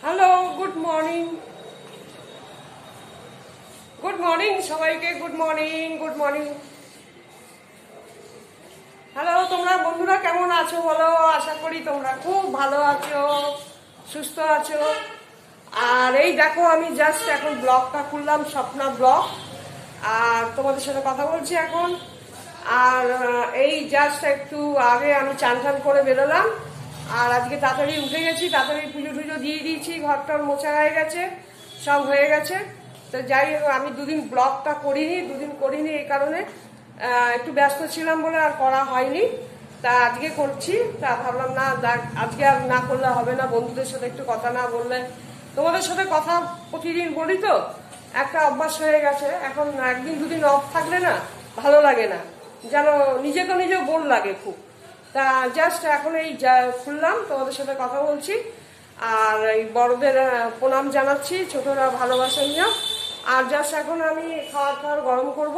Hello, good morning. Good morning সবাইকে, good morning, good morning. Hello, তোমরা বন্ধুরা কেমন আছো বলো? আশা করি তোমরা খুব ভালো আছো, সুস্থ আছো। আর এই দেখো, আমি জাস্ট এখন ব্লগটা খুললাম, স্বপ্না ব্লগ, আর তোমাদের সাথে কথা বলছি এখন। আর এই জাস্ট একটু আগে আমি চান টান করে বেরোলাম, আর আজকে তাড়াতাড়ি উঠে গেছি, তাড়াতাড়ি পুজো টুজো দিয়ে দিয়েছি, ঘরটার মোছা হয়ে গেছে, সব হয়ে গেছে। তো যাই হোক, আমি দুদিন ব্লগটা করিনি এই কারণে একটু ব্যস্ত ছিলাম বলে আর করা হয়নি। তা আজকে করছি, তা ভাবলাম না আজকে আর না করলে হবে না, বন্ধুদের সাথে একটু কথা না বললে। তোমাদের সাথে কথা প্রতিদিন বলি তো, একটা অভ্যাস হয়ে গেছে। এখন একদিন দুদিন অফ থাকলে না ভালো লাগে না, যেন নিজেও বোর লাগে খুব। তা জাস্ট এখন এই খুললাম, তোমাদের সাথে কথা বলছি, আর এই বড়দের প্রণাম জানাচ্ছি, ছোটরা ভালোবাসা নিয়ে। আর জাস্ট এখন আমি খাওয়ার গরম করব,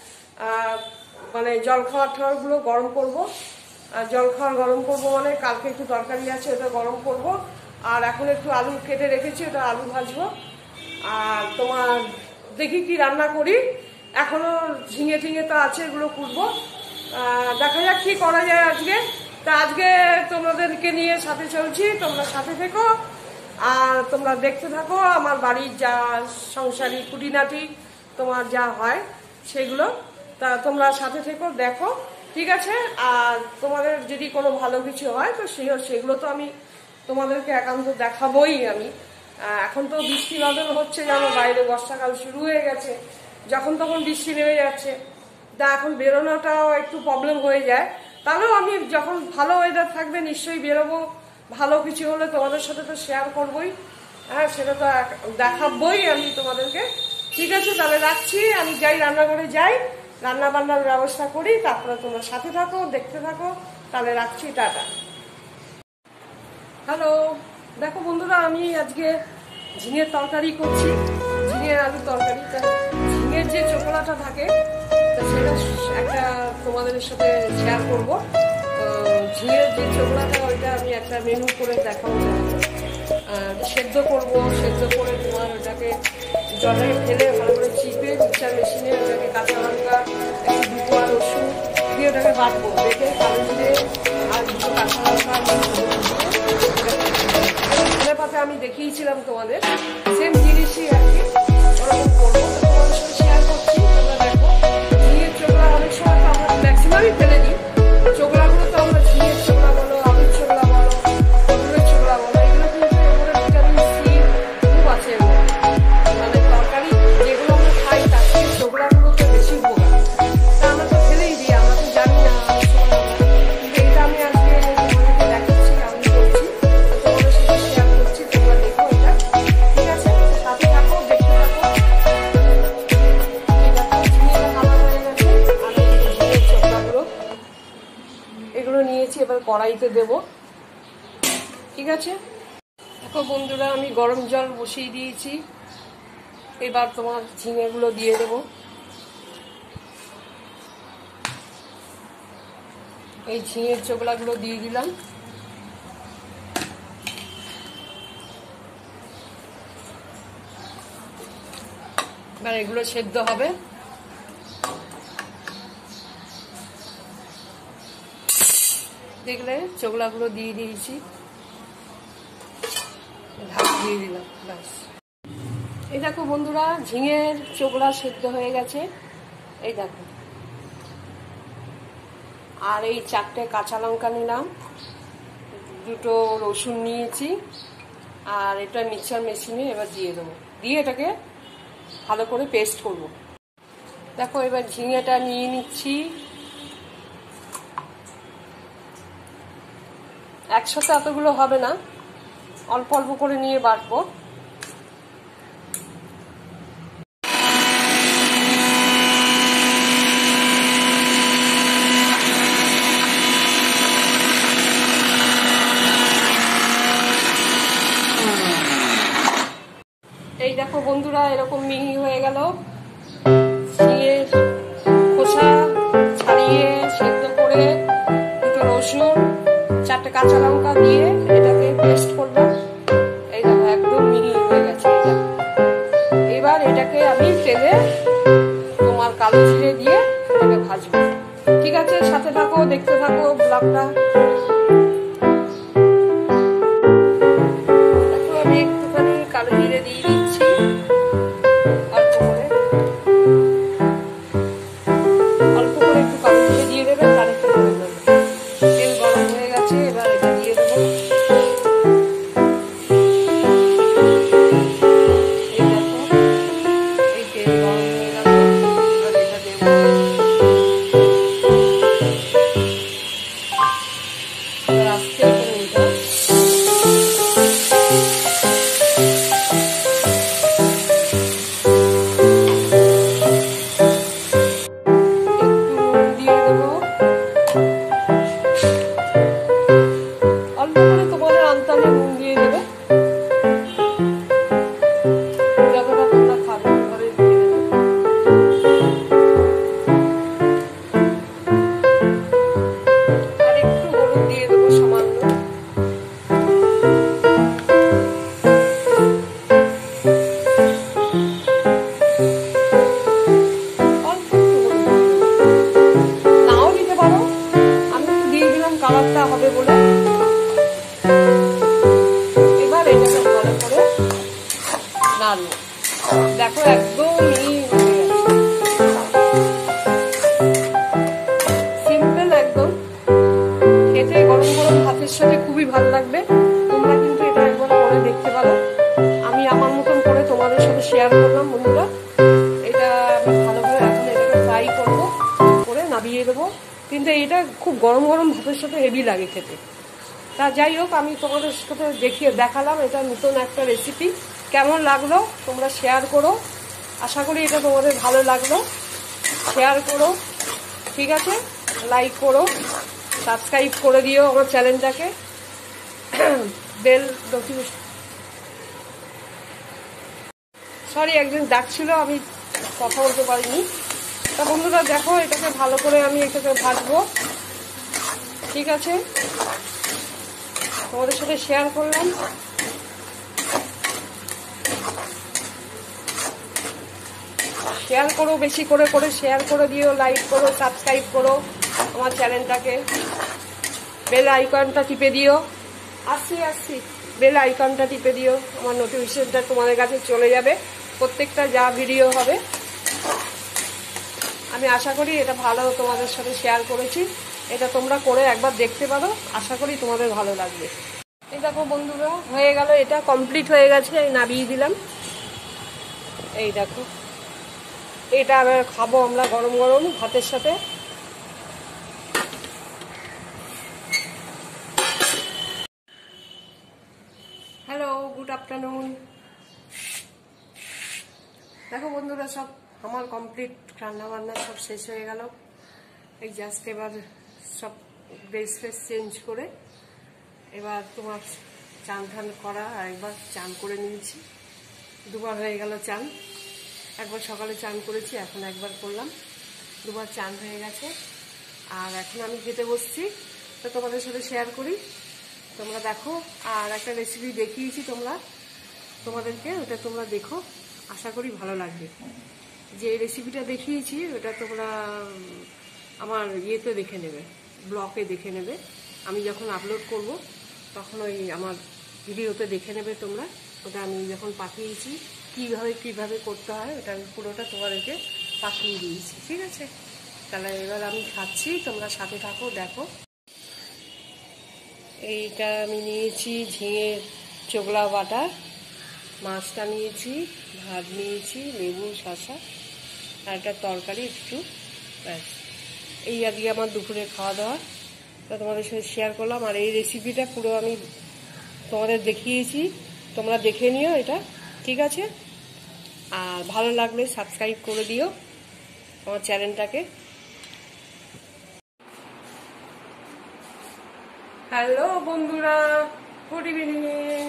মানে জল খাওয়ার গরম করব। আর জল গরম করবো মানে কালকে একটু তরকারি আছে, ওটা গরম করব। আর এখন একটু আলু কেটে রেখেছি, ওটা আলু ভাজবো। আর তোমার দেখি কি রান্না করি, এখনো ঝিঙে টিঙে তো আছে, এগুলো কুটবো। দেখা যাক কি করা যায় আজকে। তা আজকে তোমাদেরকে নিয়ে সাথে চলছি, তোমরা সাথে থেকো আর তোমরা দেখতে থাকো আমার বাড়ির যা সংসারী খুঁটিনাটি তোমার যা হয় সেগুলো। তা তোমরা সাথে থেকো, দেখো, ঠিক আছে? আর তোমাদের যদি কোনো ভালো কিছু হয় তো সেগুলো তো আমি তোমাদেরকে একান্ত দেখাবোই আমি। এখন তো বৃষ্টি বাদল হচ্ছে, জানো, বাইরে বর্ষাকাল শুরু হয়ে গেছে, যখন তখন বৃষ্টি নেমে যাচ্ছে। তা এখন বেরোনোটাও একটু প্রবলেম হয়ে যায়। তাহলেও আমি যখন ভালো ওয়েদার থাকবে নিশ্চয়ই বেরোবো, ভালো কিছু হলে তোমাদের সাথে তো শেয়ার করবোই, হ্যাঁ, সেটা তো দেখাবোই আমি তোমাদেরকে। ঠিক আছে, তাহলে রাখছি, আমি যাই, রান্নাঘরে যাই, রান্না বান্নার ব্যবস্থা করি, তারপরে তোমরা সাথে থাকো, দেখতে থাকো। তাহলে রাখছি, টাটা। হ্যালো, দেখো বন্ধুরা, আমি আজকে ঝিঙের তরকারি করছি, ঝিঙের আলু তরকারি। ঝিঙের যে চোখলাটা থাকে সেটা একটা তোমাদের সাথে শেয়ার করব। ঝিঙের যে চোখলাটা, ওইটা আমি একটা মেনু করে দেখাবো। সেদ্ধ করে তোমার ওটাকে জলে ফেলে ভালো করে চিপে মিক্সার মেশিনে ওটাকে কাঁচা লঙ্কা, একটু দুটো আর রসুন দিয়ে ওটাকে বাটবো, বেটে কালো জিরে আর দুটো কাঁচা লঙ্কা পাতে আমি দেখিয়েছিলাম তোমাদের, সেম জিনিসই আর কি ওরকম করবো। তোমাদের সাথে শেয়ার করছি, তোমরা দেখো। ঝিঙের চোখলা অনেক সময় তো আমরা ম্যাক্সিমামই ফেলে দিই, চোখলাগুলো তো আমরা ঝিঙের চোখলা বলো, আলুর চোখলা বলো, পটলের চোখলা বলো, এগুলো কিন্তু এগুলো ভিটামিন সি খুব আছে। মানে তরকারি যেগুলো আমরা খাই তার থেকে চোখলাগুলো তো বেশি উপকার। তা আমরা তো ফেলেই দিই, আমরা তো জানি না। কিন্তু এটা আমি আজকে তোমাদেরকে দেখাচ্ছি, আমি করছি, তোমাদের সাথে শেয়ার করছি, তোমরা দেখো এটা, ঠিক আছে? সাথে থাকো, দেখতে থাকো। এগুলো নিয়েছি, এবার কড়াইতে দেব, ঠিক আছে? দেখো বন্ধুরা, আমি গরম জল বসিয়ে দিয়েছি, এবার তোমার ঝিঙেগুলো দিয়ে দেব। এই ঝিঙের চোখলাগুলো দিয়ে দিলাম। এবার এগুলো সেদ্ধ হবে। দেখলে চোখলাগুলো দিয়ে দিয়েছি, ঢাকা দিয়ে দিলাম, ব্যাস। এই দেখো বন্ধুরা, ঝিঙের চোখলা সেদ্ধ হয়ে গেছে, এই দেখো। আর এই 4টে কাঁচা লঙ্কা নিলাম, দুটো রসুন নিয়েছি, আর এটা মিক্সার মেশিনে এবার দিয়ে দেবো, দিয়ে এটাকে ভালো করে পেস্ট করব। দেখো এবার ঝিঙেটা নিয়ে নিচ্ছি, একসাথে এতগুলো হবে না, অল্প অল্প করে নিয়ে বাটবো। এই দেখো বন্ধুরা, এরকম মিহি হয়ে গেল। ঝিঙের খোসা ছাড়িয়ে সেদ্ধ করে দুটো রসুন, 4টে কাঁচা লঙ্কা দিয়ে এটাকে পেস্ট করবো। এই দেখো একদম আমতলে নুন দিয়ে দেবে, যতটা তোমরা খাবে ওভাবে দিয়ে দেবে। আর একটু হলুদ দিয়ে দেবো সামান্য। অল্প একটু হলুদ দিয়ে দেবো, নাও দিতে পারো, আমি একটু দিয়ে দিলাম কালারটা হবে বলে। এবার এটাকে ভালো করে নাড়বো। দেখো একদম সিম্পল, একদম খেতে গরম গরম ভাতের সাথে খুবই ভালো লাগবে। তোমরা কিন্তু এটা একবার করে দেখতে পারো। আমি আমার মতন করে তোমাদের সাথে শেয়ার করলাম বন্ধুরা। এটা আমি ভালোভাবে এখন এটাকে ফ্রাই করবো, করে নামিয়ে দেবো। কিন্তু এটা খুব গরম গরম ভাতের সাথে হেভি লাগে খেতে। তা যাই হোক, আমি তোমাদের সাথে দেখালাম এটা নতুন একটা রেসিপি। কেমন লাগলো তোমরা শেয়ার করো, আশা করি এটা তোমাদের ভালো লাগলো। শেয়ার করো, ঠিক আছে, লাইক করো, সাবস্ক্রাইব করে দিও আমার চ্যানেলটাকে, বেল নোটিফিকেশন। সরি, একজন ডাকছিল, আমি কথা বলতে পারিনি। তা বন্ধুরা দেখো, এটাকে ভালো করে আমি এটাকে ভাজবো, ঠিক আছে, তোমাদের সাথে শেয়ার করলাম। শেয়ার করো, বেশি করে করে শেয়ার করে দিও, লাইক করো, সাবস্ক্রাইব করো আমার চ্যানেলটাকে, বেল আইকনটা টিপে দিও। আসছি বেল আইকনটা টিপে দিও, আমার নোটিফিকেশনটা তোমাদের কাছে চলে যাবে প্রত্যেকটা যা ভিডিও হবে। আমি আশা করি এটা ভালো তোমাদের সাথে শেয়ার করেছি। এটা তোমরা করে একবার দেখতে পারো, আশা করি তোমাদের ভালো লাগবে। এই দেখো বন্ধুরা, হয়ে গেল, এটা কমপ্লিট হয়ে গেছে, এই নামিয়ে দিলাম। এই দেখো, এটা আবার খাবো আমরা গরম গরম ভাতের সাথে। Hello, good afternoon. দেখো বন্ধুরা, সব আমার কমপ্লিট, রান্না বান্না সব শেষ হয়ে গেল। এই জাস্ট এবার সব ড্রেস ফ্রেস চেঞ্জ করে এবার তোমার চান ঠান করা, আর একবার চান করে নিয়েছি। দুবার হয়ে গেল চান, একবার সকালে চান করেছি, এখন একবার করলাম, দুবার চান হয়ে গেছে। আর এখন আমি খেতে বসছি, তো তোমাদের সাথে শেয়ার করি, তোমরা দেখো। আর একটা রেসিপি দেখিয়েছি তোমাদেরকে, ওটা তোমরা দেখো, আশা করি ভালো লাগবে। যে রেসিপিটা দেখিয়েছি ওটা তোমরা আমার ইয়েতে দেখে নেবে, ব্লগে দেখে নেবে। আমি যখন আপলোড করব তখন ওই আমার ভিডিওতে দেখে নেবে তোমরা। ওটা আমি যখন পাঠিয়েছি কিভাবে করতে হয়, ওটা আমি পুরোটা তোমাদেরকে পাঠিয়ে দিয়েছি, ঠিক আছে। তাহলে এবার আমি খাচ্ছি, তোমরা সাথে থাকো, দেখো। এইটা আমি নিয়েছি ঝিঙে চোগলা বাটা, মাছটা নিয়েছি, ভাত নিয়েছি, লেবু শসা, আর একটা তরকারি একটু, ব্যাস। এই আজকে আমার দুপুরে খাওয়া দাওয়া, তা তোমাদের সাথে শেয়ার করলাম। আর এই রেসিপিটা পুরো আমি তোমাদের দেখিয়েছি, তোমরা দেখে নিও এটা, ঠিক আছে। আর ভালো লাগলে সাবস্ক্রাইব করে দিও আমার চ্যানেলটাকে। হ্যালো বন্ধুরা, গুড ইভিনিং।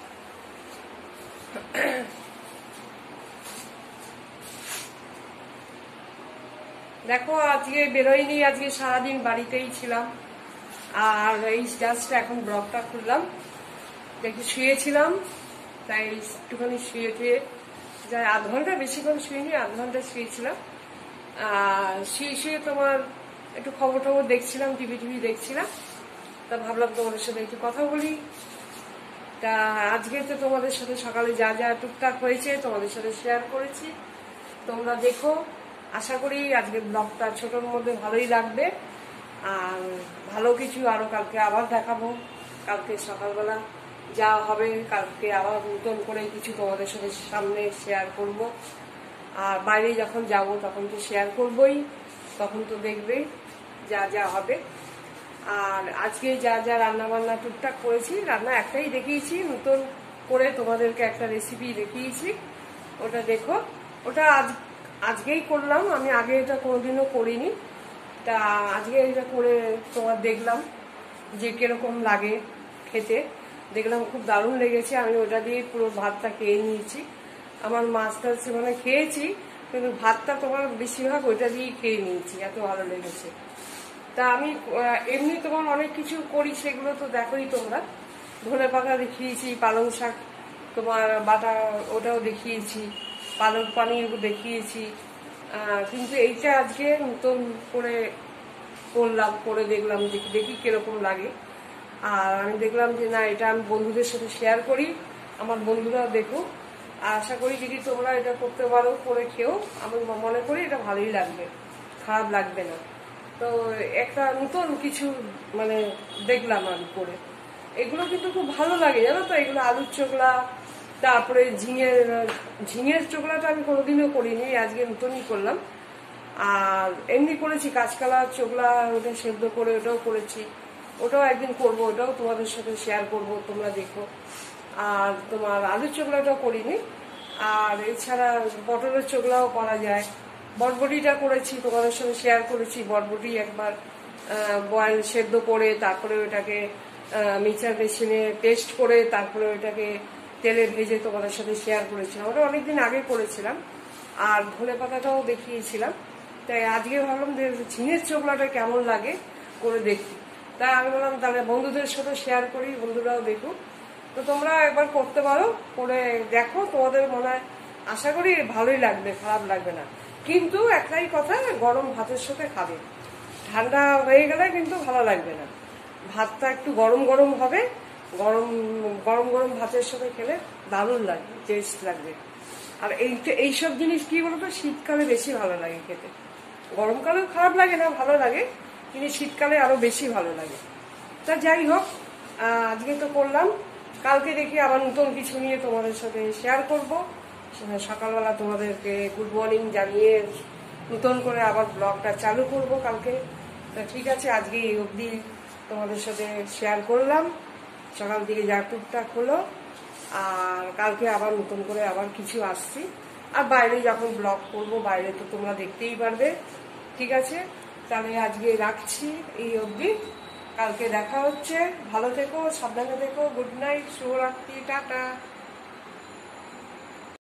দেখো, আজকে বেরোয়নি, আজকে সারাদিন বাড়িতেই ছিলাম। আর এই জাস্ট এখন ব্লগটা খুললাম, দেখি শুয়েছিলাম, তাই একটুখানি শুয়ে যাই, আধ ঘন্টা, বেশিক্ষণ শুইনি, আধ ঘন্টা শুয়েছিলাম। আর শুয়ে তোমার একটু খবর টবর দেখছিলাম, টিভি দেখছিলাম। তা ভাবলাম তোমাদের সাথে একটু কথা বলি। তা আজকে তো তোমাদের সাথে সকালে যা যা টুকটাক হয়েছে তোমাদের সাথে শেয়ার করেছি, তোমরা দেখো। আশা করি আজকে ব্লগটা ছোটোর মধ্যে ভালোই লাগবে। আর ভালো কিছু আরও কালকে আবার দেখাবো, কালকে সকালবেলা যা হবে, কালকে আবার নতুন করে কিছু তোমাদের সাথে সামনে শেয়ার করব। আর বাইরে যখন যাব তখন তো শেয়ার করবই, তখন তো দেখবে যা যা হবে। আর আজকে যা যা রান্না বান্না টুকটাক করেছি, রান্না একটাই দেখিয়েছি, নতুন করে তোমাদেরকে একটা রেসিপি দেখিয়েছি, ওটা দেখো। ওটা আজকেই করলাম, আমি আগে এটা কোনোদিনও করিনি। তা আজকে এটা করে তোমার দেখলাম যে কিরকম লাগে খেতে। দেখলাম খুব দারুণ লেগেছে। আমি ওটা দিয়ে পুরো ভাতটা খেয়ে নিয়েছি। আমার মাছটা মানে খেয়েছি, কিন্তু ভাতটা তোমার বেশিরভাগ ওইটা দিয়েই খেয়ে নিয়েছি, এত ভালো লেগেছে। তা আমি এমনি তোমার অনেক কিছু করি, সেগুলো তো দেখোই তোমরা। ধনে পাতা দেখিয়েছি, পালং শাক তোমার বাটা ওটাও দেখিয়েছি, পালক পানির দেখিয়েছি। কিন্তু এইটা আজকে নতুন করে করলাম, করে দেখলাম, দেখি কিরকম লাগে। আর আমি দেখলাম যে না, এটা আমি বন্ধুদের সাথে শেয়ার করি, আমার বন্ধুরাও দেখো। আশা করি যদি তোমরা এটা করতে পারো, করে খেও, আমি মনে করি এটা ভালোই লাগবে, খারাপ লাগবে না। তো একটা নতুন কিছু মানে দেখলাম আমি করে, এগুলো কিন্তু খুব ভালো লাগে জানো তো। এগুলো আলুর চোখলা, তারপরে ঝিঙের চোখলাটা আমি কোনোদিনও করিনি, আজকে নতুনই করলাম। আর এমনি করেছি কাঁচকলার চোখলা, ওটা সেদ্ধ করে ওটাও করেছি, ওটাও একদিন করবো, ওটাও তোমাদের সাথে শেয়ার করব, তোমরা দেখো। আর তোমার আলুর চোখলাটাও করিনি। আর এছাড়া পটলের চোখলাও করা যায়। বরবটিটা করেছি, তোমাদের সাথে শেয়ার করেছি। বরবটি একবার বয়েল সেদ্ধ করে তারপরে ওটাকে মিক্সার মেশিনে পেস্ট করে তারপরে ওটাকে তেলে ভেজে তোমাদের সাথে শেয়ার করেছিলাম, ওটা অনেকদিন আগে করেছিলাম। আর ধনে পাতাটাও দেখিয়েছিলাম। তাই আজকে ভাবলাম যে ঝিঙের চোখলাটা কেমন লাগে করে দেখি। তাই আমি বললাম তাহলে বন্ধুদের সাথে শেয়ার করি, বন্ধুরাও দেখুক। তো তোমরা একবার করতে পারো, করে দেখো, তোমাদের মনে হয় আশা করি ভালোই লাগবে, খারাপ লাগবে না। কিন্তু একটাই কথা, গরম ভাতের সাথে খাবে, ঠান্ডা হয়ে গেলে কিন্তু ভালো লাগবে না। ভাতটা একটু গরম গরম হবে, গরম গরম গরম ভাতের সাথে খেলে দারুণ লাগবে, টেস্ট লাগবে। আর এইসব জিনিস কি বলতো, শীতকালে বেশি ভালো লাগে খেতে। গরমকালেও খারাপ লাগে না, ভালো লাগে, কিন্তু শীতকালে আরো বেশি ভালো লাগে। তা যাই হোক, আজকে তো করলাম, কালকে দেখি আবার নতুন কিছু নিয়ে তোমাদের সাথে শেয়ার করব। সকালবেলা তোমাদেরকে গুড মর্নিং জানিয়ে নতুন করে আবার ব্লগটা চালু করব কালকে। তা ঠিক আছে, আজকে এই অবধি তোমাদের সাথে শেয়ার করলাম, সকাল থেকে যা টুকটাক হলো। আর কালকে আবার নতুন করে আবার কিছু আসছি। আর বাইরে যখন ব্লগ করব, বাইরে তো তোমরা দেখতেই পারবে। ঠিক আছে, তাহলে আজকে রাখছি এই অবধি, কালকে দেখা হচ্ছে। ভালো থেকো, সাবধানে থেকো, গুড নাইট, শুভরাত্রি, টাটা।